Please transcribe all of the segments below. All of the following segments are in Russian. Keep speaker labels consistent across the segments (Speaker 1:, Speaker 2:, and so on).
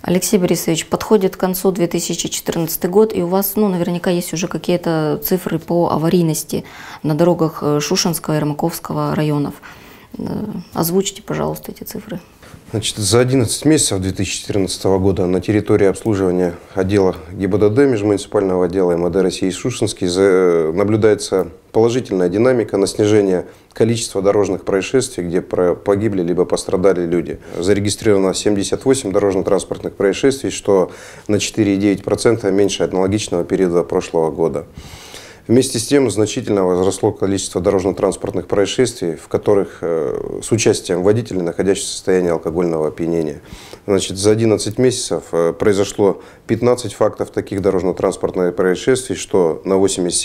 Speaker 1: Алексей Борисович, подходит к концу 2014 год, и у вас, наверняка есть уже какие-то цифры по аварийности на дорогах Шушенского и Ермаковского районов. Озвучьте, пожалуйста, эти цифры.
Speaker 2: Значит, за 11 месяцев 2014 года на территории обслуживания отдела ГИБДД межмуниципального отдела МВД России Шушенский наблюдается положительная динамика на снижение количества дорожных происшествий, где погибли либо пострадали люди. Зарегистрировано 78 дорожно-транспортных происшествий, что на 4,9% меньше аналогичного периода прошлого года. Вместе с тем значительно возросло количество дорожно-транспортных происшествий, в которых с участием водителей, находящихся в состоянии алкогольного опьянения. Значит, за 11 месяцев произошло 15 фактов таких дорожно-транспортных происшествий, что на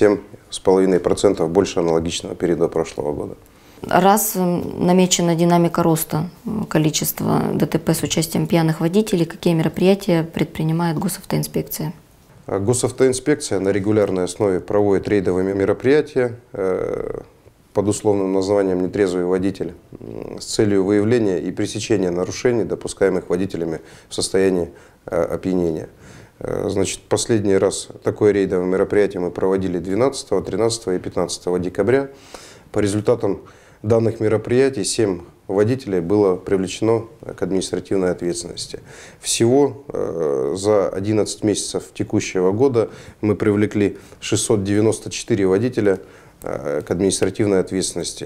Speaker 2: 87,5% больше аналогичного периода прошлого года.
Speaker 1: Раз намечена динамика роста количества ДТП с участием пьяных водителей, какие мероприятия предпринимает Госавтоинспекция?
Speaker 2: Госавтоинспекция на регулярной основе проводит рейдовые мероприятия под условным названием «Нетрезвый водитель» с целью выявления и пресечения нарушений, допускаемых водителями в состоянии опьянения. Значит, последний раз такое рейдовое мероприятие мы проводили 12, 13 и 15 декабря. По результатам данных мероприятий 7 водителей было привлечено к административной ответственности. Всего за 11 месяцев текущего года мы привлекли 694 водителя к административной ответственности.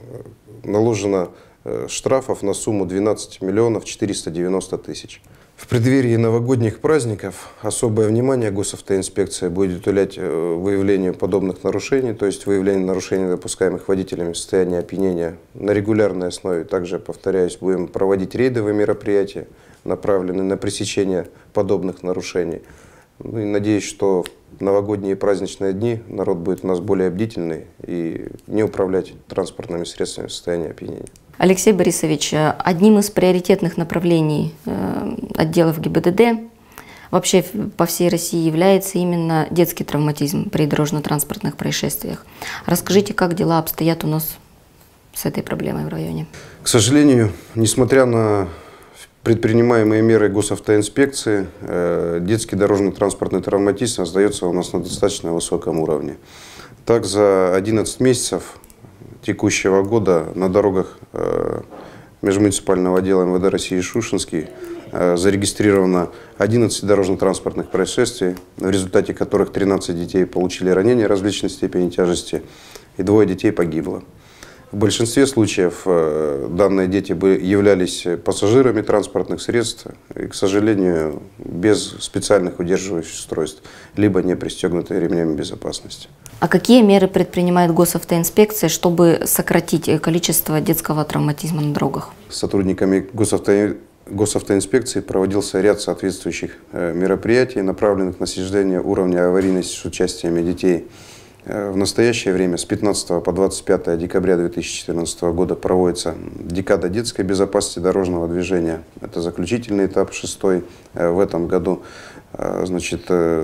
Speaker 2: Наложено штрафов на сумму 12 миллионов 490 тысяч. В преддверии новогодних праздников особое внимание Госавтоинспекция будет уделять выявлению подобных нарушений, то есть выявлению нарушений, допускаемых водителями в состоянии опьянения. На регулярной основе также, повторяюсь, будем проводить рейдовые мероприятия, направленные на пресечение подобных нарушений. Ну и надеюсь, что в новогодние и праздничные дни народ будет у нас более бдительный и не управлять транспортными средствами в состоянии опьянения.
Speaker 1: Алексей Борисович, одним из приоритетных направлений отделов ГИБДД вообще по всей России является именно детский травматизм при дорожно-транспортных происшествиях. Расскажите, как дела обстоят у нас с этой проблемой в районе?
Speaker 2: К сожалению, несмотря на предпринимаемые меры Госавтоинспекции, детский дорожно-транспортный травматизм остается у нас на достаточно высоком уровне. Так, за 11 месяцев текущего года на дорогах межмуниципального отдела МВД России Шушенский зарегистрировано 11 дорожно-транспортных происшествий, в результате которых 13 детей получили ранения различной степени тяжести и 2 детей погибло. В большинстве случаев данные дети являлись пассажирами транспортных средств и, к сожалению, без специальных удерживающих устройств, либо не пристегнутые ремнями безопасности.
Speaker 1: А какие меры предпринимает Госавтоинспекция, чтобы сократить количество детского травматизма на дорогах?
Speaker 2: Сотрудниками Госавтоинспекции проводился ряд соответствующих мероприятий, направленных на снижение уровня аварийности с участием детей. В настоящее время с 15 по 25 декабря 2014 года проводится декада детской безопасности дорожного движения. Это заключительный этап, 6-й в этом году. Значит,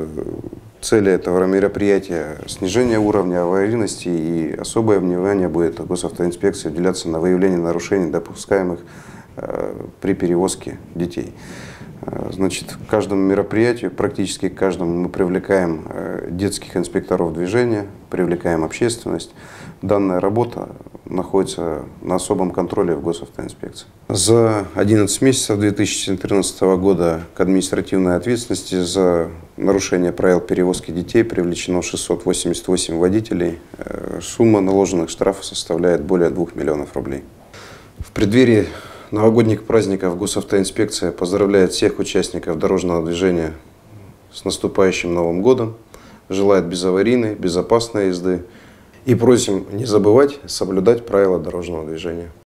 Speaker 2: цели этого мероприятия – снижение уровня аварийности, и особое внимание будет Госавтоинспекции уделяться на выявление нарушений, допускаемых при перевозке детей. Значит, к каждому мероприятию, практически к каждому, мы привлекаем детских инспекторов движения, привлекаем общественность. Данная работа находится на особом контроле в Госавтоинспекции. За 11 месяцев 2014 года к административной ответственности за нарушение правил перевозки детей привлечено 688 водителей. Сумма наложенных штрафов составляет более 2 миллионов рублей. В преддверии новогодних праздников Госавтоинспекция поздравляет всех участников дорожного движения с наступающим Новым годом, желает безаварийной, безопасной езды и просим не забывать соблюдать правила дорожного движения.